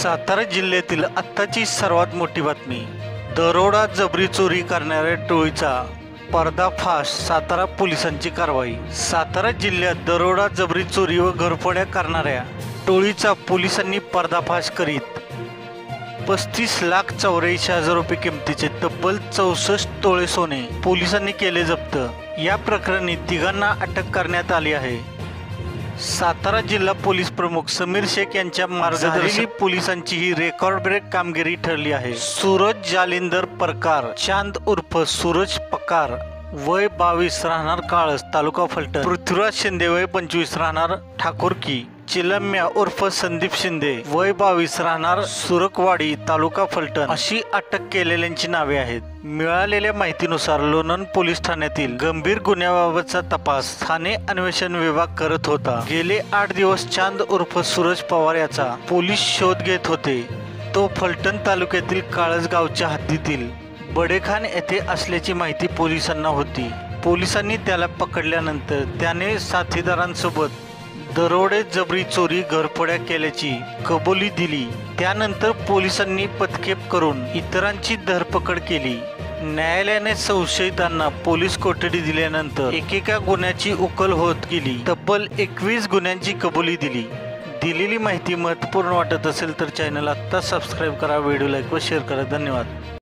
सातारा जिल्ह्यातील आत्ताची सर्वात मोठी बातमी. दरोडा जबरी चोरी करणाऱ्या टोळीचा पर्दाफाश. सातारा पोलिसांची कारवाई. सातारा जिल्ह्यात दरोडा जबरी चोरी व घरफोड्या करणाऱ्या टोळीचा पोलिसांनी पर्दाफाश करीत 35,84,000 रुपये किमतीचे तब्बल 64 तोळे सोने पोलिसांनी केले जप्त. या प्रकरणी तिघांना अटक करण्यात आली आहे. सातारा जिल्हा पोलीस प्रमुख समीर शेख यांच्या मार्गदर्शनाखाली पोलिसांची ही रेकॉर्ड ब्रेक कामगिरी ठरली आहे. सूरज जालिंदर परकार चांद उर्फ सूरज पकार, वय 22, राहणार काळस, तालुका फलटण. पृथ्वीराज शिंदे, वय 25, राहणार ठाकूरकी. चिलम्या उर्फ संदीप शिंदे, वय 22, राहणार सुरकवाडी, तालुका फलटण अशी अटक केलेल्यांची नावे आहेत. मिळालेल्या माहितीनुसार लोणंद पोलीस ठाण्यातील गंभीर गुन्ह्याबाबतचा तपास ठाणे अन्वेषण विभाग करत होता. गेले 8 दिवस चांद उर्फ सूरज पवार याचा पोलीस शोध घेत होते. तो फलटण तालुक्यातील काळस गावच्या हद्दीतील बडेखान येथे असल्याची माहिती पोलिसांना होती. पोलिसांनी त्याला पकडल्यानंतर त्याने साथीदारांसोबत दरोडे जबरी चोरी घरफोड्या केल्याची कबुली दिली. त्यानंतर पोलिसांनी पथकेप करून इतरांची धरपकड केली. न्यायालयाने संशयितांना पोलीस कोठडी दिल्यानंतर एकेका गुन्ह्याची उकल होत गेली. तब्बल 21 गुन्ह्यांची कबुली दिली. दिलेली माहिती महत्त्वपूर्ण वाटत असेल तर चॅनल आत्ता सबस्क्राईब करा, व्हिडिओ लाईक व शेअर करा. धन्यवाद.